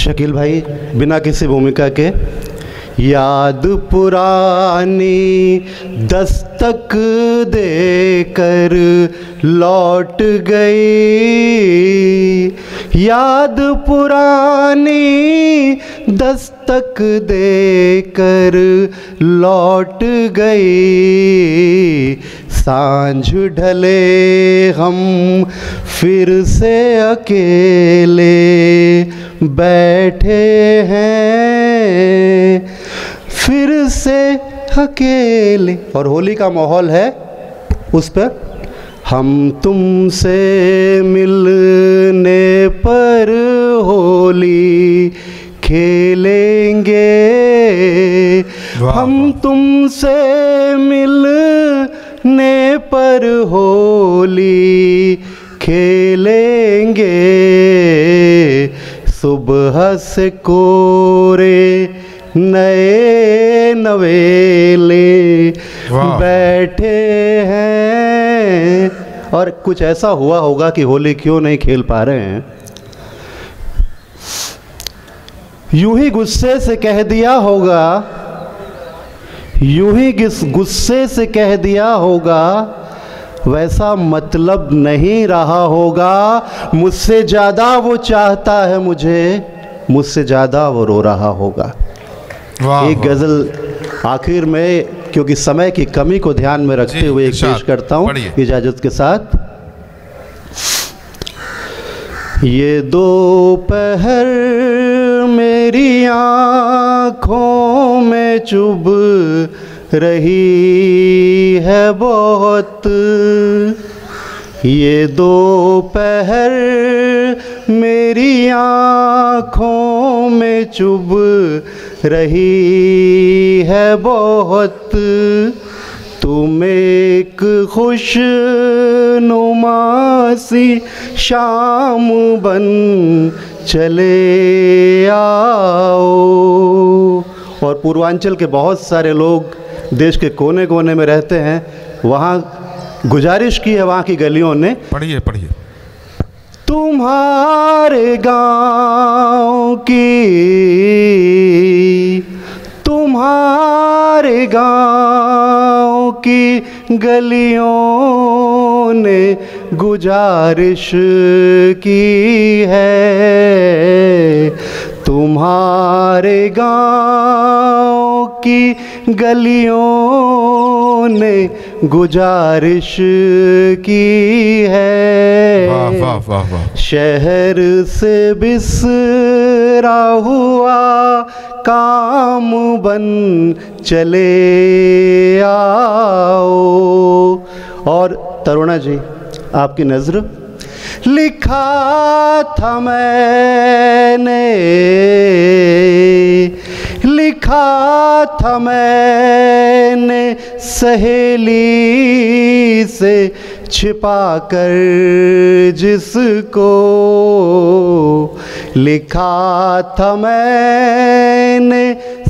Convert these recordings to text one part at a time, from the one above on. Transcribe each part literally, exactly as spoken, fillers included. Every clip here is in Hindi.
शकील भाई बिना किसी भूमिका के। याद पुरानी दस्तक देकर लौट गई, याद पुरानी दस्तक देकर लौट गई। सांझ ढले हम फिर से अकेले बैठे हैं, फिर से अकेले। और होली का माहौल है उस पर। हम तुमसे मिलने पर होली खेलेंगे, हम तुमसे मिलने पर होली खेलेंगे। सुबह से कोरे नए नवेले बैठे हैं। और कुछ ऐसा हुआ होगा कि होली क्यों नहीं खेल पा रहे हैं। यूं ही गुस्से से कह दिया होगा, यूं ही गुस्से से कह दिया होगा, वैसा मतलब नहीं रहा होगा। मुझसे ज़्यादा वो चाहता है मुझे, मुझसे ज़्यादा वो रो रहा होगा। एक गज़ल आखिर में, क्योंकि समय की कमी को ध्यान में रखते हुए एक पेश करता हूँ इजाज़त के साथ। ये दोपहर मेरी आँखों में चुभ रही है बहुत, ये दोपहर मेरी आँखों में चुभ रही है बहुत। तुम एक खुशनुमा सी शाम बन चले आओ। और पूर्वांचल के बहुत सारे लोग देश के कोने कोने में रहते हैं, वहाँ गुजारिश की है वहाँ की गलियों ने। पढ़िए पढ़िए। तुम्हारे गांव की, तुम्हारे गांव की गलियों ने गुजारिश की है, तुम्हारे गांव की गलियों ने गुजारिश की है। वाह वाह वाह वाह। शहर से बिसरा हुआ काम बन चले आओ। और तरुणा जी आपकी नज़र। लिखा था मैंने, लिखा था मैंने सहेली से छिपा कर जिसको, लिखा था मैंने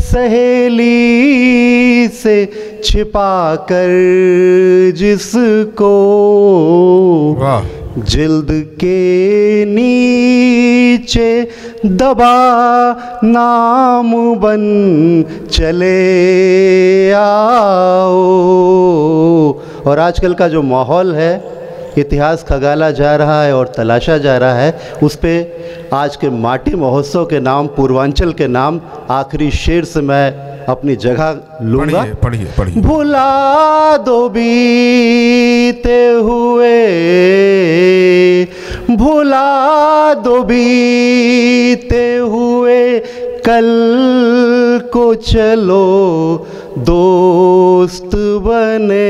सहेली से छिपा कर जिसको। वाह। जिल्द के नीचे दबा नाम बन चले आओ। और आजकल का जो माहौल है, इतिहास खगाला जा रहा है और तलाशा जा रहा है, उस पे आज के माटी महोत्सव के नाम, पूर्वांचल के नाम, आखिरी शेर से मैं अपनी जगह लूँगा। पढ़िए पढ़िए पढ़िए। भुला दो बीते हुए, भुला दो बीते हुए कल को, चलो दोस्त बने।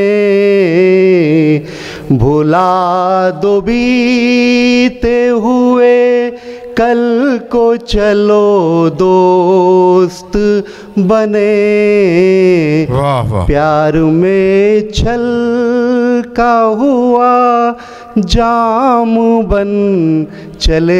भुला दो बीते हुए कल को, चलो दोस्त बने। वाह वाह। प्यार में छलका हुआ जाम बन चले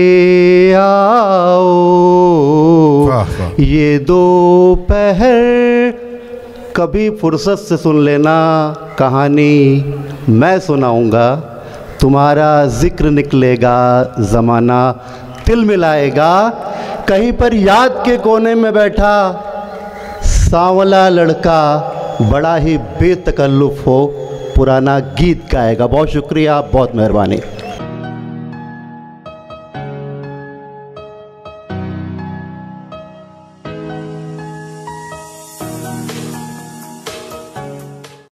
आओ। वाह वाह। ये दोपहर कभी फुर्सत से सुन लेना, कहानी मैं सुनाऊंगा। तुम्हारा जिक्र निकलेगा, ज़माना तिल मिलाएगा। कहीं पर याद के कोने में बैठा सांवला लड़का बड़ा ही बेतकल्लुफ़ हो पुराना गीत गाएगा। बहुत शुक्रिया, बहुत मेहरबानी।